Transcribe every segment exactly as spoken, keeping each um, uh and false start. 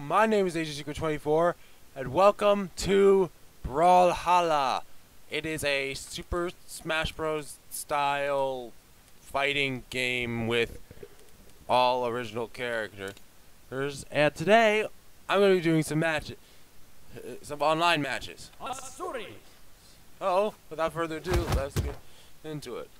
my name is Agent Secret twenty-four, and welcome to Brawlhalla. It is a Super Smash Bros. Style fighting game with all original characters. And today, I'm going to be doing some matches, some online matches. Asuri. Oh, without further ado, let's get into it.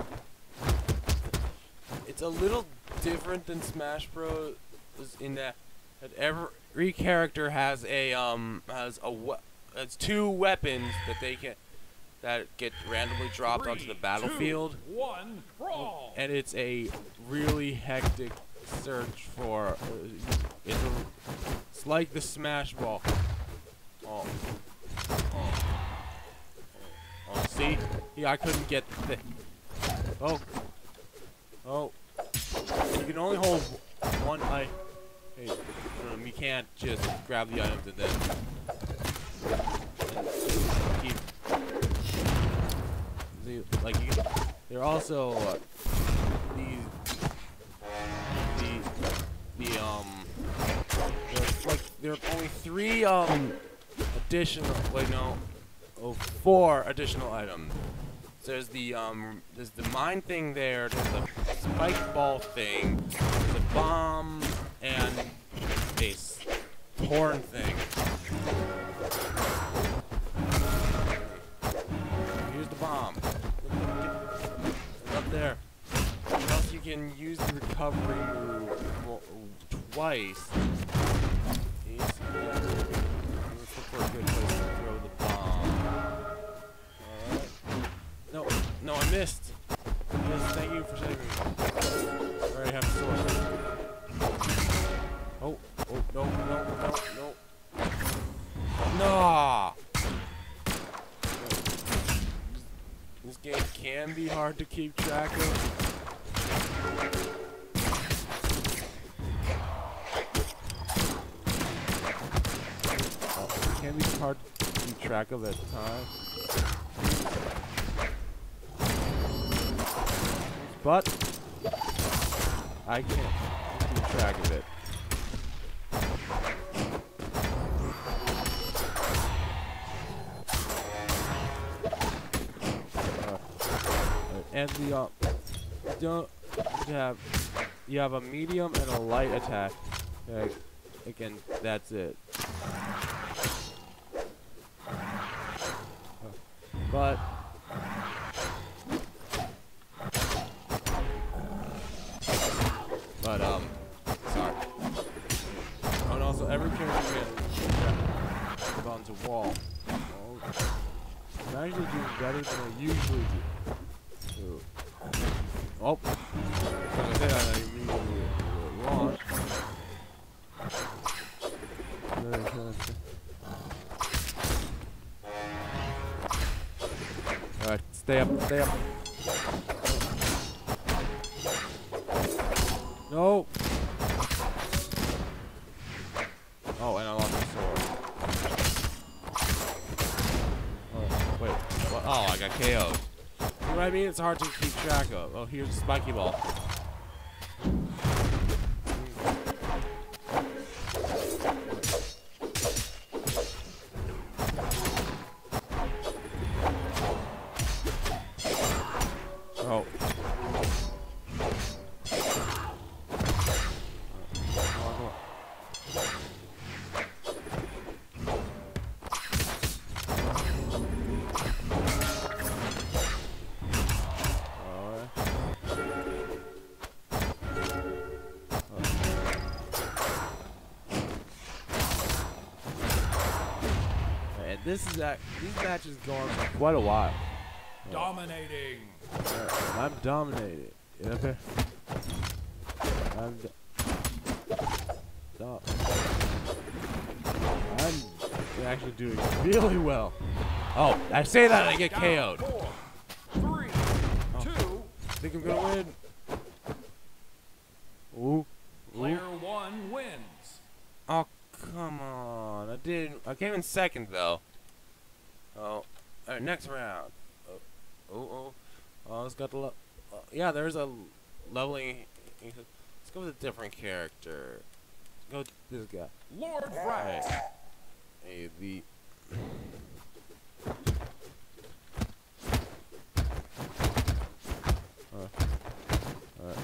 It's a little different than Smash Bros. In that that every character has a um has a we has two weapons that they can that get randomly dropped Three, onto the battlefield. Two, one, brawl. And it's a really hectic search for. Uh, it's, a, it's like the Smash Ball. Oh. Oh. Oh, see? Yeah, I couldn't get the. Oh. Oh. You can only hold one eye. Hey, um, you can't just grab the items and then and keep. See, like you, they're also uh, these the the um. There's like there are only three um additional. Wait, no. Oh, four additional items. So there's the um, there's the mine thing there. There's the spike ball thing. There's a bomb and a horn thing. Here's the bomb. It's up there. Plus you can use the recovery move twice. Let's look for a good place to throw the bomb. No, no, I missed. Yes, thank you for saving me. I already have a sword. Oh, oh, no, no, no, no. Nah! This game can be hard to keep track of. Oh, it can be hard to keep track of at times. But I can't keep track of it. Uh, and the uh, don't you have you have a medium and a light attack. Okay, again, that's it. Uh, but. But, um, sorry. Oh, and also, every character gets move onto wall. Oh, I'm actually doing better than I usually do. Ooh. Oh. I said I immediately launch. Alright, stay up, stay up. No. Oh, and I lost the sword. Oh, wait. What? Oh, I got K O'd. See what I mean? It's hard to keep track of. Oh, here's the spiky ball. Oh. This is that these matches go on for quite a while. Dominating. Uh, I'm dominating. Okay. I'm. Do I'm actually doing really well. Oh, I say that and I get K O'd. Four, three, oh. two. Think I'm gonna win. Ooh. Player one wins. Oh, come on. I didn't. I came in second though. Oh, alright, next round. Oh, oh, oh, oh it's got the. Uh, yeah, there's a leveling. Let's go with a different character. go to this guy. Lord Alright. Rat. Hey, the. Uh, alright.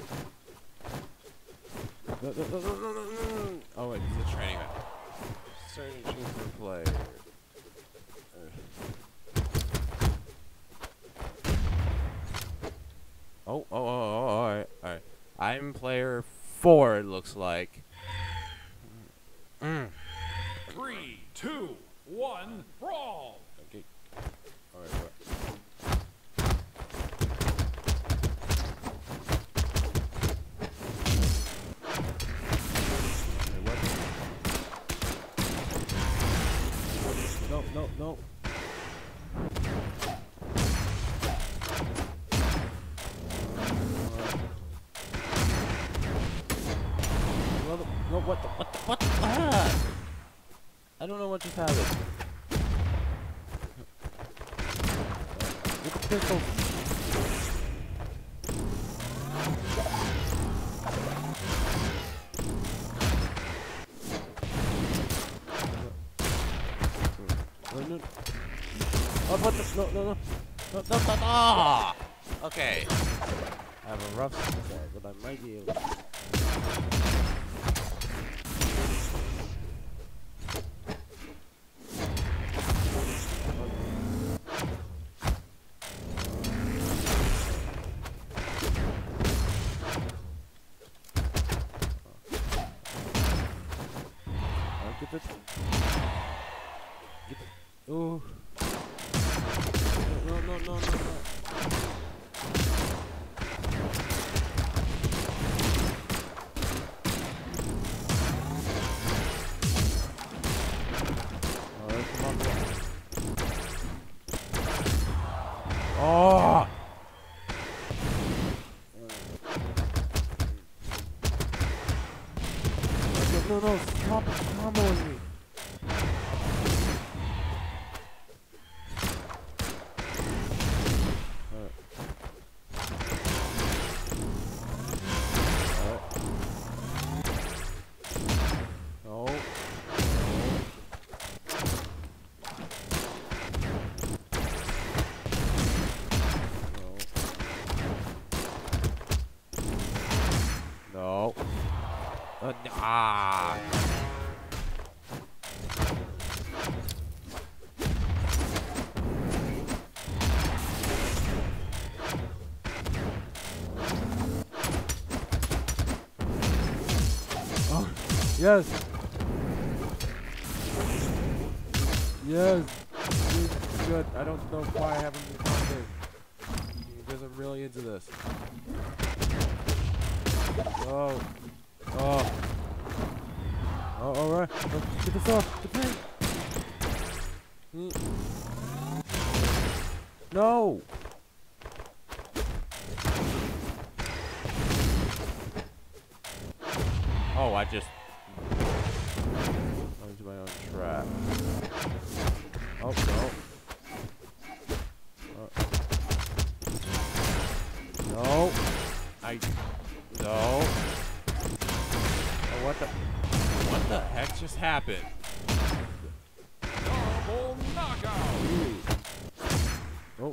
No, no, no, no, no, no, no. Oh wait, this is a training map. Searching for player. Oh, oh, oh, oh, alright, alright. I'm player four, it looks like. Mm. Three, two, one, brawl. Okay. Alright, what? No, no, no. Well, the, no, what the, what the, what the, ah! I don't know what just happened. Get the pistol. No, no. Oh, what the? No, no, no. No, no, no, no. Okay. I have a rough start, but I might be able to. Get this. Get the. Ooh. No, no, no, no, no. Alright, come on, come on. Oh! No, no, stop comboing me. No. Uh, ah. Oh, yes. Yes. Good. I don't know why I haven't been playing because I'm really into this. Oh. Oh. Oh, alright. Oh, get this off. The paint. Mm. No. Oh, I just went into my own trap. Oh, no. Uh. No. I. No. Oh, what the? What the heck just happened? Double knockout. Ooh.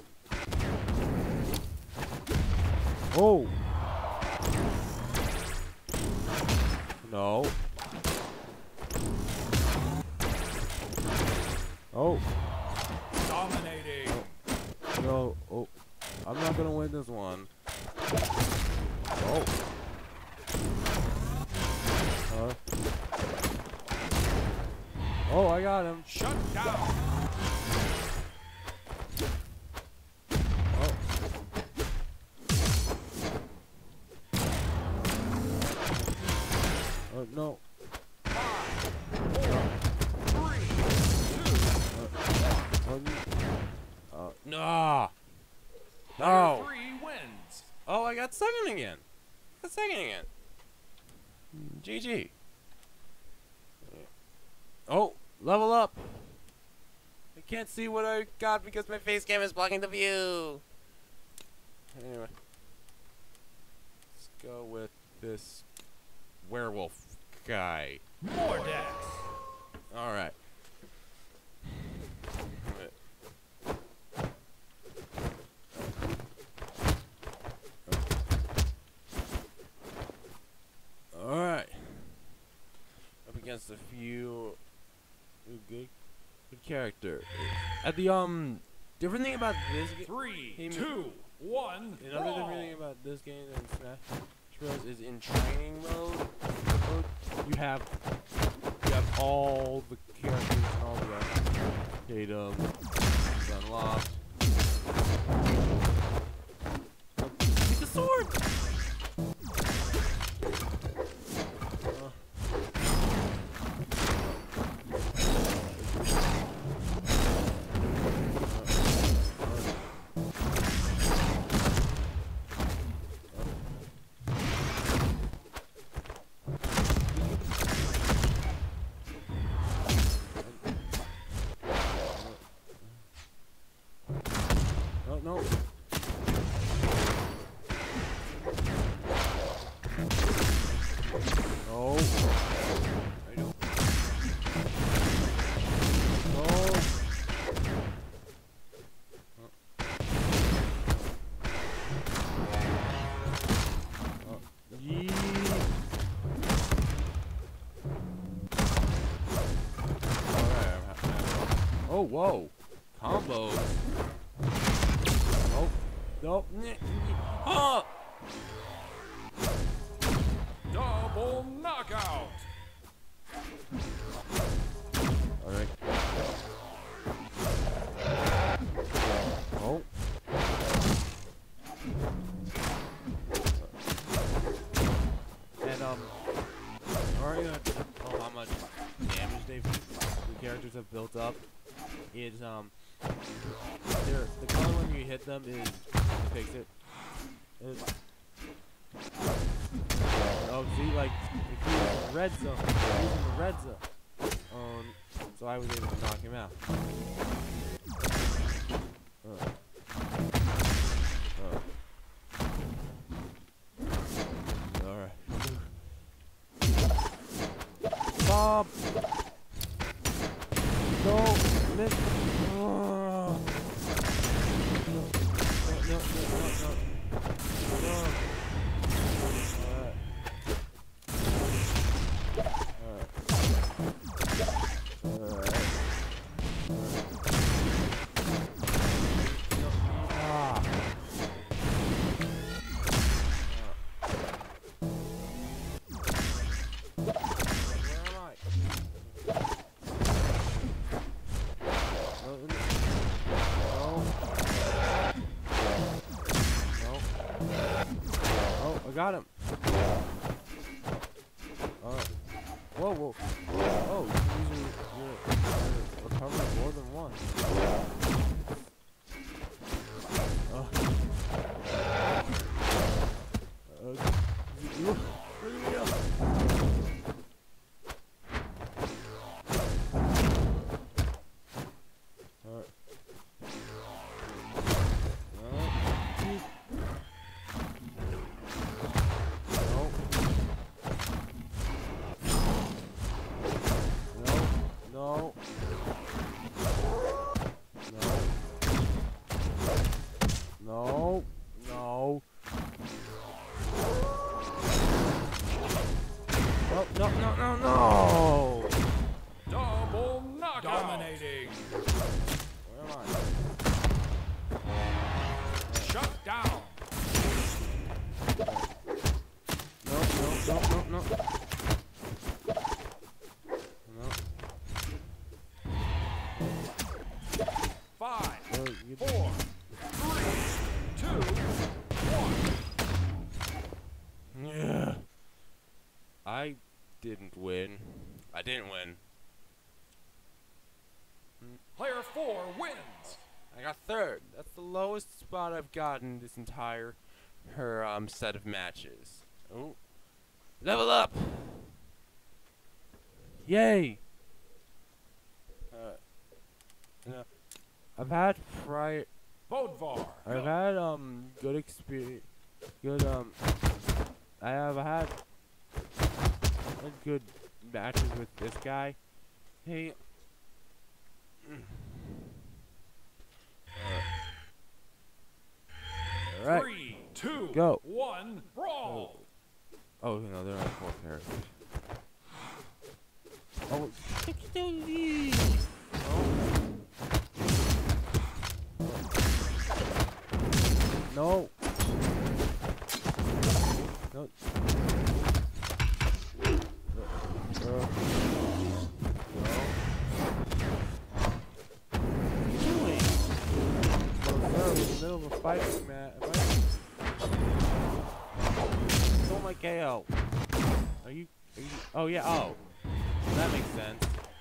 Oh. Oh. No. Oh. Dominating. Oh. No. Oh. I'm not gonna win this one. Oh. Uh. Oh, I got him. Shut down. Oh. Oh, no. Five, four, three, two, Uh, uh, no. player No. three wins. Oh, I got second again. Got second again. G G. Oh, level up. I can't see what I got because my face cam is blocking the view. Anyway. Let's go with this werewolf guy. Mordex. All right. All right. Up against a few good, good character. At the um, different thing about this game. Three, Hey, two, one. Another brawl. different thing about this game than Smash Bros is in training mode. mode you have you have all the characters and all the arcade um unlocked. Take the sword. Uh, No, no. No. I don't. No. Oh. Yee. Alright, I'm ha- I'm- oh, whoa. Combos. Nope. Nope. Oh! Double knockout. Alright. Oh. And, um, already know how much damage they've, the characters have built up. Is, um, they're, the color when you hit them is, fix it. Is, oh, see, like, if he was in the red zone, he was in the red zone. Um, so I was able to knock him out. Uh. Uh. Alright. Bob! No! Miss! Oh. No, no, no, no, no. No. Alright. Alright. Alright. Ah. Where am I? No. No. No. Oh, I got him. Alright. Whoa, whoa. Oh, you can use your, your, your recovery more than once. Oh. Uh, you, bring me up. Alright. Alright. No. No. No. No. No. No. Oh, no, no, no, no! Double knockout. Dominating. Where am I? Shut down. No, no, no, no, no. No. Five, Oh, you four, three, two, one. Yeah. I didn't win. I didn't win. Player four wins. I got third. That's the lowest spot I've gotten this entire her um set of matches. Oh. Level up. Yay. Uh, you know, I've had prior Bodvar. I've had um good experience good um I have had a good matches with this guy. Hey. All right. Three, two, Go. one, brawl. Oh no, there are four characters. Oh, no. No. Uh, uh, Middle of a fight, man. Oh my K O. Are you, are you? Oh yeah. Oh, that makes sense.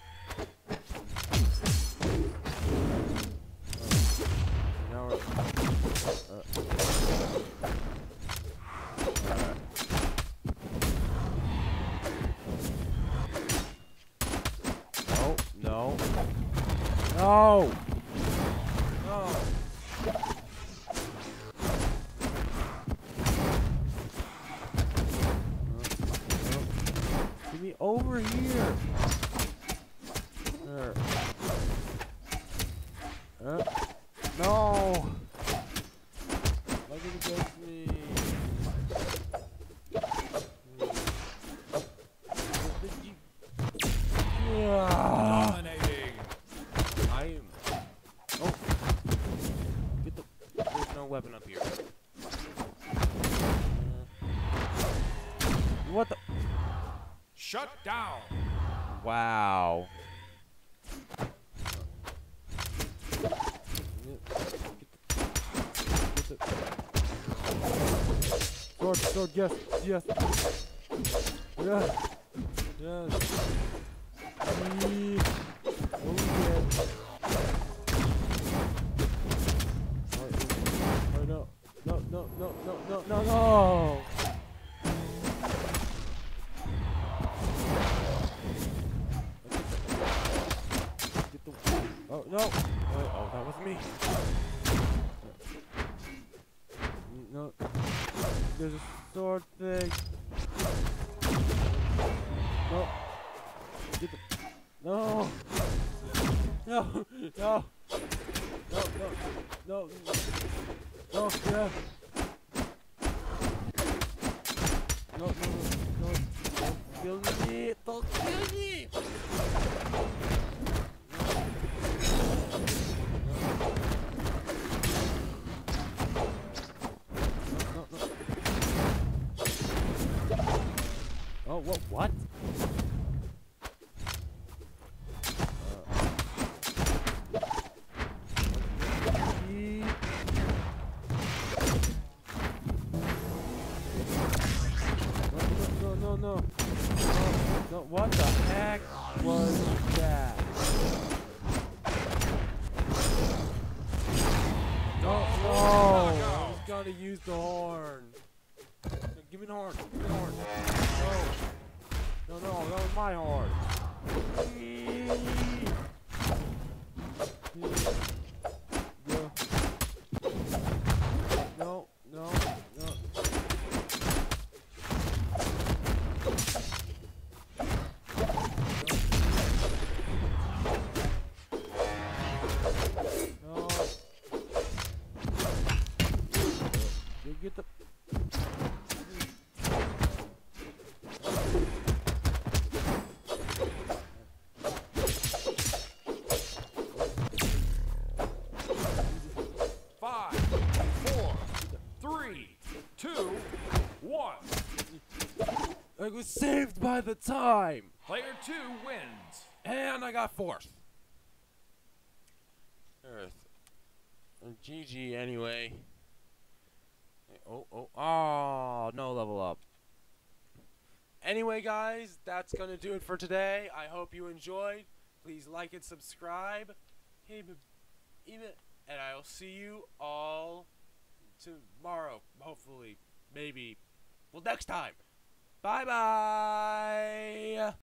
Uh, now we're. Uh, uh, no. No. No. No. Get me over here. There. Uh, no. Look at against me. Yeah. Dominating. I am. Oh. Get the. There's no weapon up here. What the? Shut down. Wow. Sword, sword, yes, yes. Yes. Yes. Eee. Oh, yeah. Oh, oh, no. No, no, no, no, no, no, no. Oh no! Wait, oh, that was me. No, there's a sword thing. No, get the. No, no, no, no, no, no, no, yeah. No, no, no, no, don't kill me! Don't kill me! Oh, what? What? No, no, no, no, no. What the heck was that? No, no. I was gonna use the horn. Give me the horn. Give me the horn. No. No, no, that was my horn. Yeah. No, no, no. No. You get the. I was saved by the time! Player two wins. And I got fourth. Earth. G G anyway. Oh, oh, oh, no level up. Anyway, guys, that's gonna do it for today. I hope you enjoyed. Please like and subscribe. Hey, even, and I'll see you all tomorrow. Hopefully, maybe. Well, next time. Bye bye.